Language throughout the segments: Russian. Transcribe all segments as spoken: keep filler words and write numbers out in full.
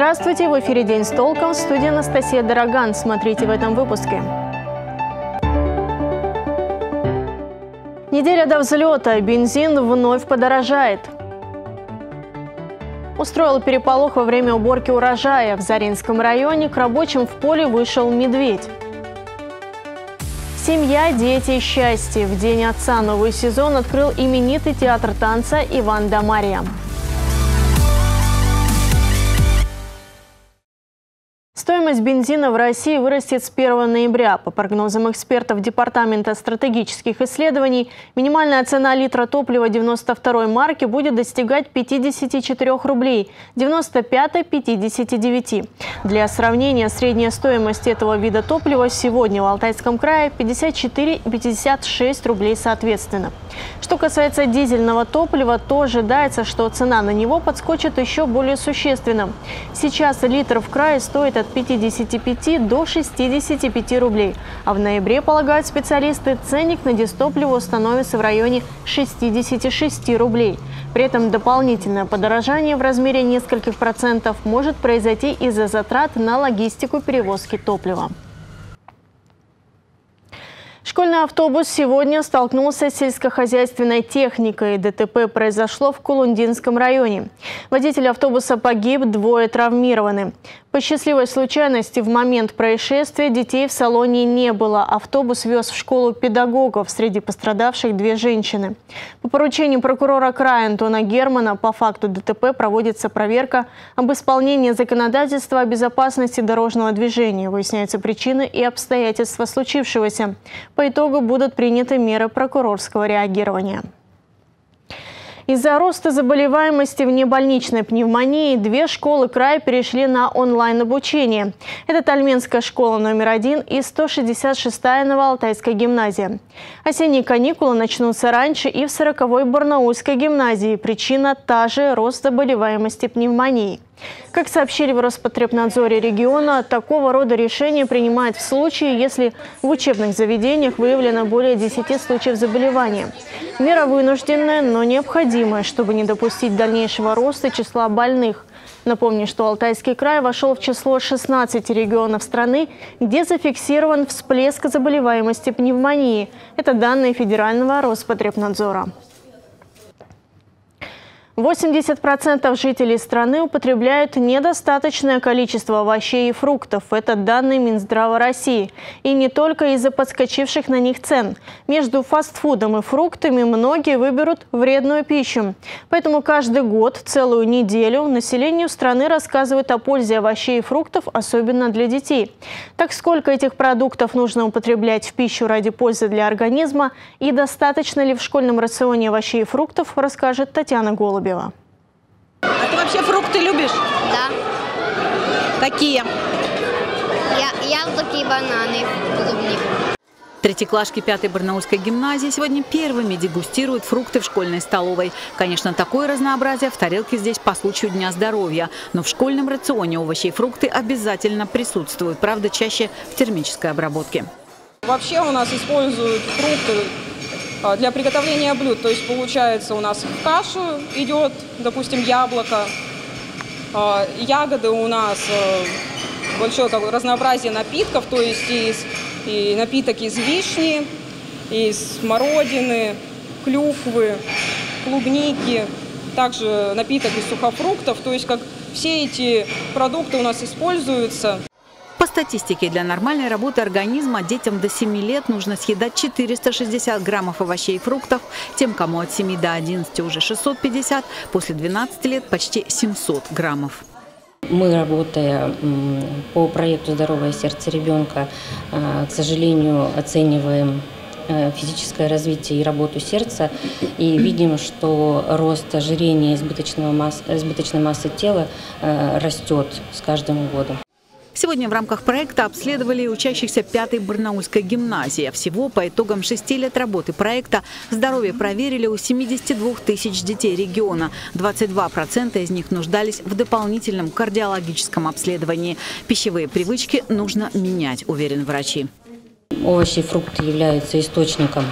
Здравствуйте! В эфире «День с толком», в студии Анастасия Дороган. Смотрите в этом выпуске. Неделя до взлета. Бензин вновь подорожает. Устроил переполох во время уборки урожая. В Заринском районе к рабочим в поле вышел медведь. Семья, дети, счастье. В День отца новый сезон открыл именитый театр танца «Иван да Марья». Стоимость бензина в России вырастет с первого ноября. По прогнозам экспертов Департамента стратегических исследований, минимальная цена литра топлива девяносто второй марки будет достигать пятидесяти четырёх рублей, девяносто пятой – пятидесяти девяти. Для сравнения, средняя стоимость этого вида топлива сегодня в Алтайском крае пятьдесят четыре и пятьдесят шесть рублей соответственно. Что касается дизельного топлива, то ожидается, что цена на него подскочит еще более существенно. Сейчас литр в крае стоит от пятидесяти пяти до шестидесяти пяти рублей. А в ноябре, полагают специалисты, ценник на дизтопливо установится в районе шестидесяти шести рублей. При этом дополнительное подорожание в размере нескольких процентов может произойти из-за затрат на логистику перевозки топлива. Школьный автобус сегодня столкнулся с сельскохозяйственной техникой. ДТП произошло в Кулундинском районе. Водитель автобуса погиб, двое травмированы. По счастливой случайности в момент происшествия детей в салоне не было. Автобус вез в школу педагогов, среди пострадавших две женщины. По поручению прокурора края Антона Германа по факту ДТП проводится проверка об исполнении законодательства о безопасности дорожного движения. Выясняются причины и обстоятельства случившегося. По итогу будут приняты меры прокурорского реагирования. Из-за роста заболеваемости внебольничной пневмонии две школы края перешли на онлайн-обучение. Это Тальменская школа номер один и сто шестьдесят шестая Новоалтайская гимназия. Осенние каникулы начнутся раньше и в сороковой Барнаульской гимназии. Причина та же – рост заболеваемости пневмонией. Как сообщили в Роспотребнадзоре региона, такого рода решения принимают в случае, если в учебных заведениях выявлено более десяти случаев заболевания. Мера вынужденная, но необходимая, чтобы не допустить дальнейшего роста числа больных. Напомню, что Алтайский край вошел в число шестнадцати регионов страны, где зафиксирован всплеск заболеваемости пневмонии. Это данные Федерального Роспотребнадзора. восемьдесят процентов жителей страны употребляют недостаточное количество овощей и фруктов. Это данные Минздрава России. И не только из-за подскочивших на них цен. Между фастфудом и фруктами многие выберут вредную пищу. Поэтому каждый год, целую неделю, населению страны рассказывают о пользе овощей и фруктов, особенно для детей. Так сколько этих продуктов нужно употреблять в пищу ради пользы для организма и достаточно ли в школьном рационе овощей и фруктов, расскажет Татьяна Голубева. А ты вообще фрукты любишь? Да. Какие? Я, яблоки, бананы, клубнику. Третьеклашки пятой Барнаульской гимназии сегодня первыми дегустируют фрукты в школьной столовой. Конечно, такое разнообразие в тарелке здесь по случаю Дня здоровья. Но в школьном рационе овощи и фрукты обязательно присутствуют. Правда, чаще в термической обработке. Вообще у нас используют фрукты для приготовления блюд. То есть получается у нас в кашу идет, допустим, яблоко. Ягоды у нас большое разнообразие напитков, то есть из, и напиток из вишни, из смородины, клюквы, клубники, также напиток из сухофруктов. То есть как все эти продукты у нас используются. По статистике, для нормальной работы организма детям до семи лет нужно съедать четыреста шестьдесят граммов овощей и фруктов, тем, кому от семи до одиннадцати уже шестьсот пятьдесят, после двенадцати лет почти семьсот граммов. Мы, работая по проекту «Здоровое сердце ребенка», к сожалению, оцениваем физическое развитие и работу сердца и видим, что рост ожирения и избыточной массы, избыточной массы тела растет с каждым годом. Сегодня в рамках проекта обследовали учащихся пятой Барнаульской гимназии. Всего по итогам шести лет работы проекта здоровье проверили у семидесяти двух тысяч детей региона. двадцать два процента из них нуждались в дополнительном кардиологическом обследовании. Пищевые привычки нужно менять, уверены врачи. Овощи и фрукты являются источником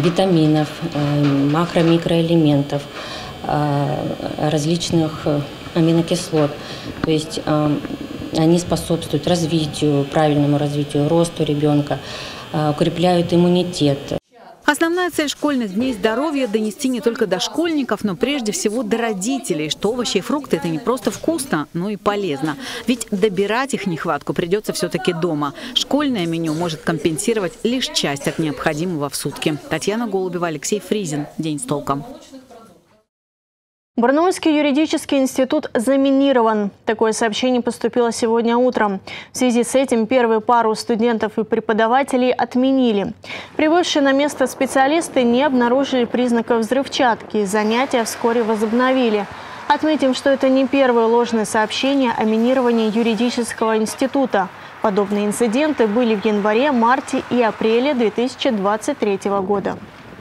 витаминов, макро-микроэлементов, различных аминокислот. То есть они способствуют развитию, правильному развитию, росту ребенка, укрепляют иммунитет. Основная цель школьных дней здоровья – донести не только до школьников, но прежде всего до родителей, что овощи и фрукты – это не просто вкусно, но и полезно. Ведь добирать их нехватку придется все-таки дома. Школьное меню может компенсировать лишь часть от необходимого в сутки. Татьяна Голубева, Алексей Фризин. День с толком. Барнаульский юридический институт заминирован. Такое сообщение поступило сегодня утром. В связи с этим первую пару студентов и преподавателей отменили. Прибывшие на место специалисты не обнаружили признаков взрывчатки. Занятия вскоре возобновили. Отметим, что это не первое ложное сообщение о минировании юридического института. Подобные инциденты были в январе, марте и апреле две тысячи двадцать третьего года.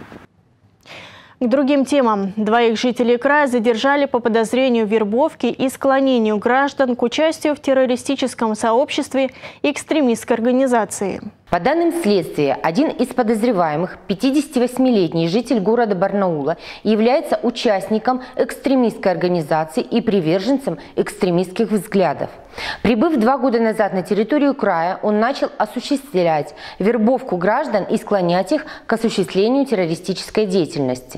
К другим темам. Двоих жителей края задержали по подозрению в вербовке и склонению граждан к участию в террористическом сообществе и экстремистской организации. По данным следствия, один из подозреваемых, пятидесятивосьмилетний житель города Барнаула, является участником экстремистской организации и приверженцем экстремистских взглядов. Прибыв два года назад на территорию края, он начал осуществлять вербовку граждан и склонять их к осуществлению террористической деятельности.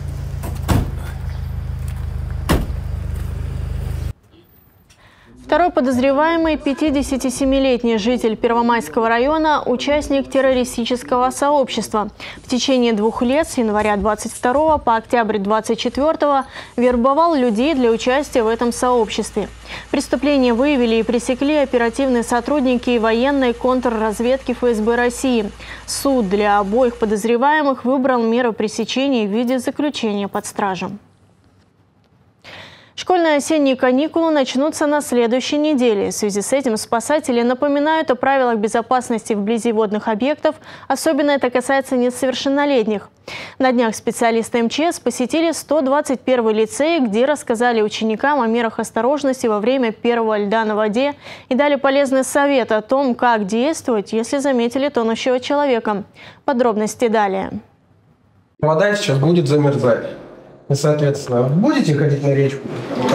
Второй подозреваемый, пятидесятисемилетний житель Первомайского района, участник террористического сообщества. В течение двух лет с января двадцать второго по октябрь двадцать четвёртого вербовал людей для участия в этом сообществе. Преступление выявили и пресекли оперативные сотрудники военной контрразведки эф эс бэ России. Суд для обоих подозреваемых выбрал меру пресечения в виде заключения под стражем. Школьные осенние каникулы начнутся на следующей неделе. В связи с этим спасатели напоминают о правилах безопасности вблизи водных объектов. Особенно это касается несовершеннолетних. На днях специалисты эм че эс посетили сто двадцать первый лицей, где рассказали ученикам о мерах осторожности во время первого льда на воде и дали полезный совет о том, как действовать, если заметили тонущего человека. Подробности далее. Вода сейчас будет замерзать. И, соответственно, будете ходить на речку?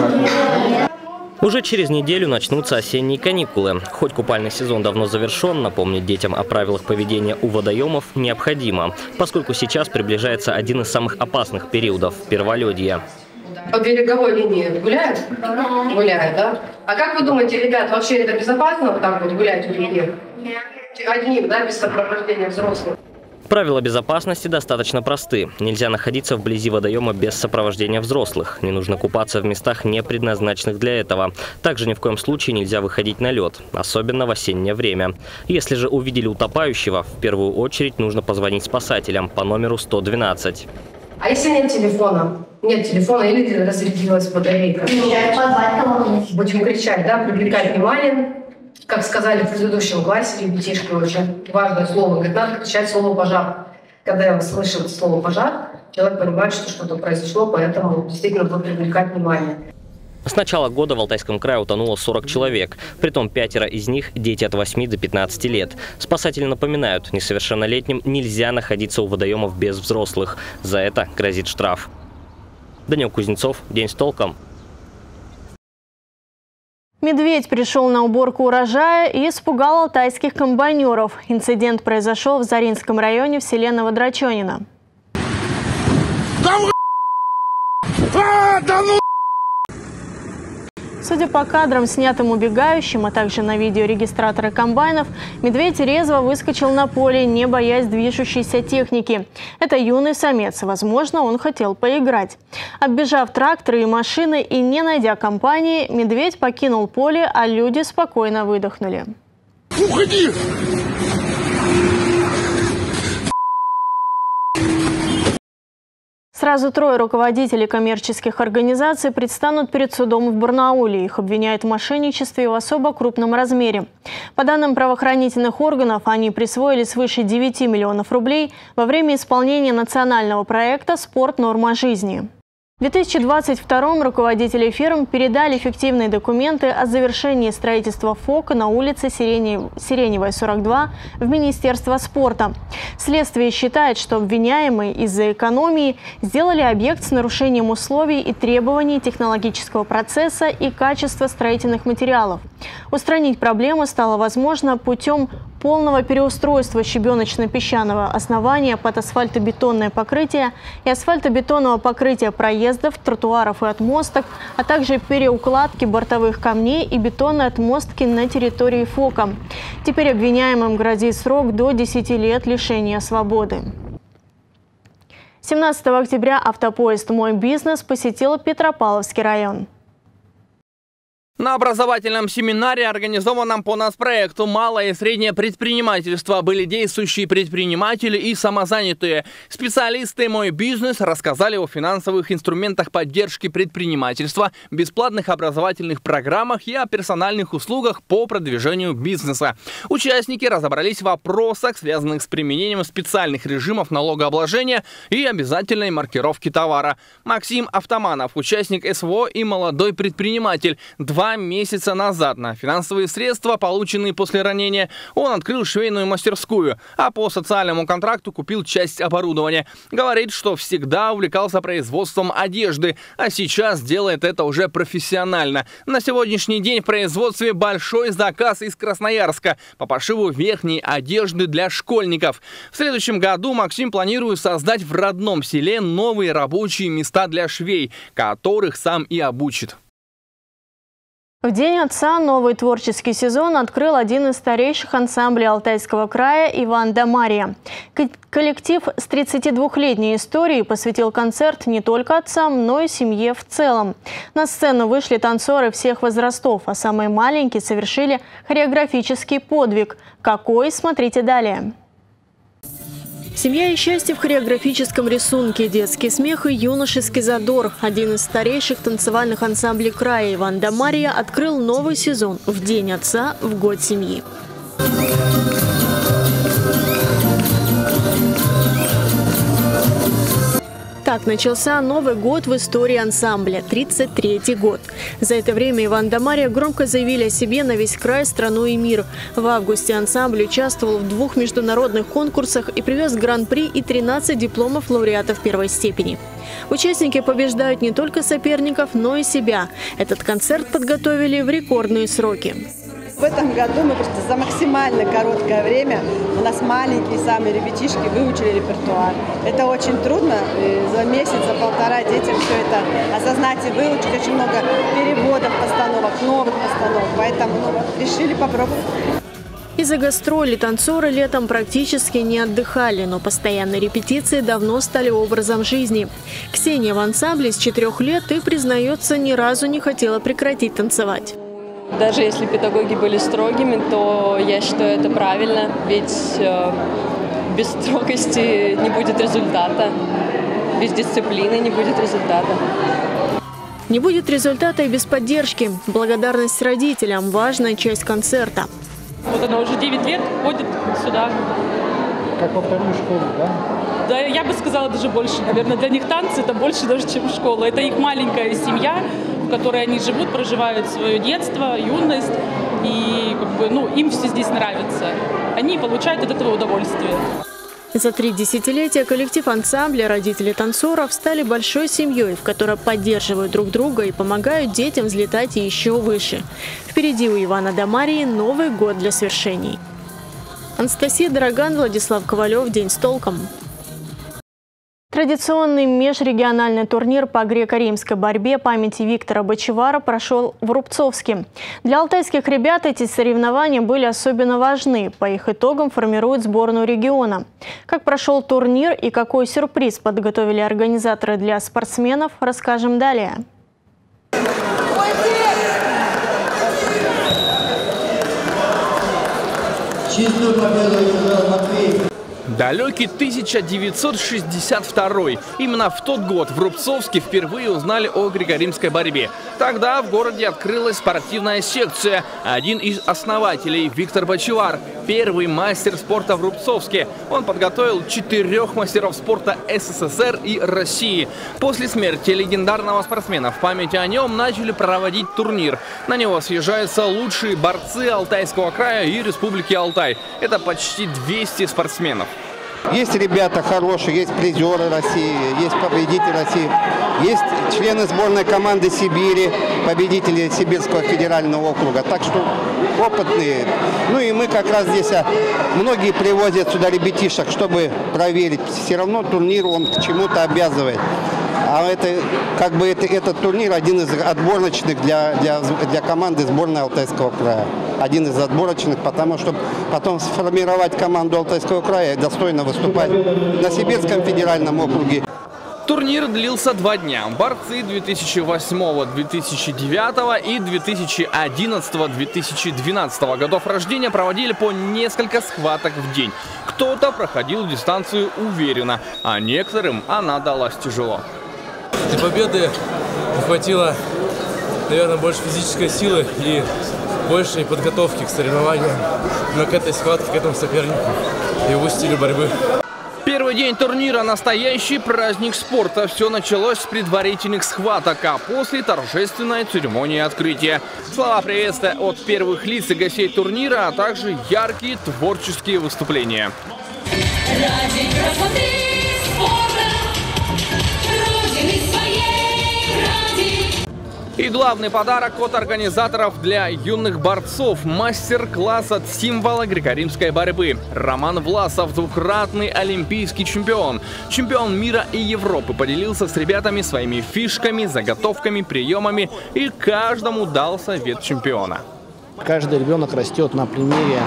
Уже через неделю начнутся осенние каникулы. Хоть купальный сезон давно завершен, напомнить детям о правилах поведения у водоемов необходимо, поскольку сейчас приближается один из самых опасных периодов – перволедье. По береговой линии гуляют? Гуляют, да? А как вы думаете, ребят, вообще это безопасно вот так вот гулять в реке? Одним, да, без сопровождения взрослых? Правила безопасности достаточно просты. Нельзя находиться вблизи водоема без сопровождения взрослых. Не нужно купаться в местах, не предназначенных для этого. Также ни в коем случае нельзя выходить на лед, особенно в осеннее время. Если же увидели утопающего, в первую очередь нужно позвонить спасателям по номеру сто двенадцать. А если нет телефона? Нет телефона или разрядилась батарейка? Будем кричать, да, привлекать внимание. Как сказали в предыдущем классе ребятишки, очень важное слово. Говорит, надо кричать слово «пожар». Когда я слышу слово «пожар», человек понимает, что что-то произошло, поэтому действительно будет привлекать внимание. С начала года в Алтайском крае утонуло сорок человек. Притом пятеро из них – дети от восьми до пятнадцати лет. Спасатели напоминают, несовершеннолетним нельзя находиться у водоемов без взрослых. За это грозит штраф. Данил Кузнецов, День с толком. Медведь пришел на уборку урожая и испугал алтайских комбайнеров. Инцидент произошел в Заринском районе в селе Новодрачонина. Судя по кадрам, снятым убегающим, а также на видео регистратора комбайнов, медведь резво выскочил на поле, не боясь движущейся техники. Это юный самец. Возможно, он хотел поиграть. Оббежав тракторы и машины и не найдя компании, медведь покинул поле, а люди спокойно выдохнули. Уходи! Сразу трое руководителей коммерческих организаций предстанут перед судом в Барнауле. Их обвиняют в мошенничестве в особо крупном размере. По данным правоохранительных органов, они присвоили свыше девяти миллионов рублей во время исполнения национального проекта «Спорт. Норма жизни». В две тысячи двадцать втором руководители фирм передали фиктивные документы о завершении строительства ФОКа на улице Сиреневая, сорок два в Министерство спорта. Следствие считает, что обвиняемые из-за экономии сделали объект с нарушением условий и требований технологического процесса и качества строительных материалов. Устранить проблему стало возможно путем полного переустройства щебеночно-песчаного основания под асфальтобетонное покрытие и асфальтобетонного покрытия проездов, тротуаров и отмосток, а также переукладки бортовых камней и бетонной отмостки на территории ФОКа. Теперь обвиняемым грозит срок до десяти лет лишения свободы. семнадцатого октября автопоезд «Мой бизнес» посетил Петропавловский район. На образовательном семинаре, организованном по нацпроекту «Малое и среднее предпринимательство», были действующие предприниматели и самозанятые. Специалисты «Мой бизнес» рассказали о финансовых инструментах поддержки предпринимательства, бесплатных образовательных программах и о персональных услугах по продвижению бизнеса. Участники разобрались в вопросах, связанных с применением специальных режимов налогообложения и обязательной маркировки товара. Максим Автоманов, участник СВО и молодой предприниматель. Два месяца назад на финансовые средства, полученные после ранения, он открыл швейную мастерскую, а по социальному контракту купил часть оборудования. Говорит, что всегда увлекался производством одежды, а сейчас делает это уже профессионально. На сегодняшний день в производстве большой заказ из Красноярска по пошиву верхней одежды для школьников. В следующем году Максим планирует создать в родном селе новые рабочие места для швей, которых сам и обучит. В День отца новый творческий сезон открыл один из старейших ансамблей Алтайского края «Иван да Марья». Коллектив с тридцатидвухлетней историей посвятил концерт не только отцам, но и семье в целом. На сцену вышли танцоры всех возрастов, а самые маленькие совершили хореографический подвиг. Какой? Смотрите далее. Семья и счастье в хореографическом рисунке, детский смех и юношеский задор. Один из старейших танцевальных ансамблей края «Иван да Марья» открыл новый сезон в День отца, в год семьи. Так начался Новый год в истории ансамбля – тридцать третий год. За это время Иван да Марья громко заявили о себе на весь край, страну и мир. В августе ансамбль участвовал в двух международных конкурсах и привез гран-при и тринадцать дипломов лауреатов первой степени. Участники побеждают не только соперников, но и себя. Этот концерт подготовили в рекордные сроки. В этом году мы просто за максимально короткое время, у нас маленькие самые ребятишки, выучили репертуар. Это очень трудно, за месяц, за полтора детям все это осознать и выучить. Очень много переводов постановок, новых постановок, поэтому ну, вот, решили попробовать. Из-за гастролей танцоры летом практически не отдыхали, но постоянные репетиции давно стали образом жизни. Ксения в ансамбле с четырех лет и, признается, ни разу не хотела прекратить танцевать. Даже если педагоги были строгими, то я считаю это правильно, ведь э, без строгости не будет результата, без дисциплины не будет результата. Не будет результата и без поддержки. Благодарность родителям – важная часть концерта. Вот она уже девять лет ходит сюда. Как во вторую школу, да? Да, я бы сказала даже больше. Наверное, для них танцы – это больше даже, чем школа. Это их маленькая семья, в которой они живут, проживают свое детство, юность. И как бы, ну, им все здесь нравится. Они получают от этого удовольствие. За три десятилетия коллектив ансамбля, родители танцоров стали большой семьей, в которой поддерживают друг друга и помогают детям взлетать еще выше. Впереди у Ивана да Марьи Новый год для свершений. Анастасия Дороган, Владислав Ковалев. День с толком. Традиционный межрегиональный турнир по греко-римской борьбе памяти Виктора Бочевара прошел в Рубцовске. Для алтайских ребят эти соревнования были особенно важны. По их итогам формируют сборную региона. Как прошел турнир и какой сюрприз подготовили организаторы для спортсменов, расскажем далее. Чистую победу одержал Матвей. Далекий тысяча девятьсот шестьдесят второй. Именно в тот год в Рубцовске впервые узнали о греко-римской борьбе. Тогда в городе открылась спортивная секция. Один из основателей, Виктор Бочевар, первый мастер спорта в Рубцовске. Он подготовил четырех мастеров спорта СССР и России. После смерти легендарного спортсмена в память о нем начали проводить турнир. На него съезжаются лучшие борцы Алтайского края и Республики Алтай. Это почти двести спортсменов. Есть ребята хорошие, есть призеры России, есть победители России, есть члены сборной команды Сибири, победители Сибирского федерального округа. Так что опытные. Ну и мы как раз здесь, многие привозят сюда ребятишек, чтобы проверить. Все равно турнир он к чему-то обязывает. А это, как бы это, этот турнир один из отборочных для, для, для команды сборной Алтайского края. Один из отборочных, потому что потом сформировать команду Алтайского края, достойно выступать на Сибирском федеральном округе. Турнир длился два дня. Борцы две тысячи восьмого — две тысячи девятого и две тысячи одиннадцатого — две тысячи двенадцатого годов рождения проводили по несколько схваток в день. Кто-то проходил дистанцию уверенно, а некоторым она далась тяжело. Для победы не хватило, наверное, больше физической силы и большей подготовки к соревнованиям, но к этой схватке, к этому сопернику и его стилю борьбы. Первый день турнира – настоящий праздник спорта. Все началось с предварительных схваток, а после – торжественной церемонии открытия. Слова приветствия от первых лиц и гостей турнира, а также яркие творческие выступления. Ради красоты спорта, Родины своей ради. И главный подарок от организаторов для юных борцов – мастер-класс от символа греко-римской борьбы. Роман Власов, двукратный олимпийский чемпион, чемпион мира и Европы, поделился с ребятами своими фишками, заготовками, приемами и каждому дал совет чемпиона. Каждый ребенок растет на примере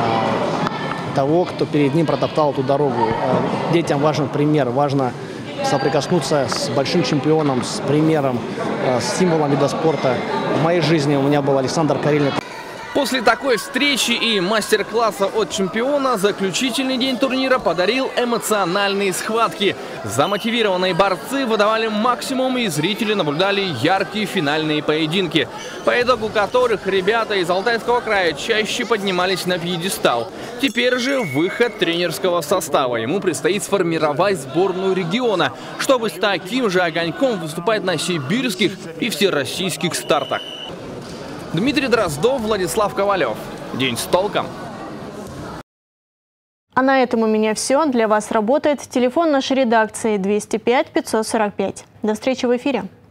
э, того, кто перед ним протоптал эту дорогу. Э, детям важен пример, важно соприкоснуться с большим чемпионом, с примером, с символом вида спорта. В моей жизни у меня был Александр Карельник. После такой встречи и мастер-класса от чемпиона заключительный день турнира подарил эмоциональные схватки. Замотивированные борцы выдавали максимум, и зрители наблюдали яркие финальные поединки, по итогу которых ребята из Алтайского края чаще поднимались на пьедестал. Теперь же выход тренерского состава. Ему предстоит сформировать сборную региона, чтобы с таким же огоньком выступать на сибирских и всероссийских стартах. Дмитрий Дроздов, Владислав Ковалев. День с толком. А на этом у меня все. Для вас работает телефон нашей редакции двести пять пятьсот сорок пять. До встречи в эфире.